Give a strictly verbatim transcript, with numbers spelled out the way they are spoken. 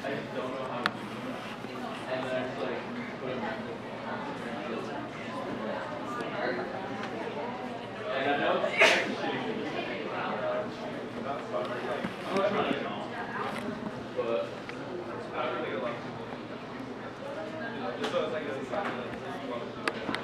I just don't know how to do it. And then I just like put a mental and I know it's actually shitty for this thing. That's fun. I'm not trying to know. But I don't think a lot of people do. Just so it's like a society that a lot of people do.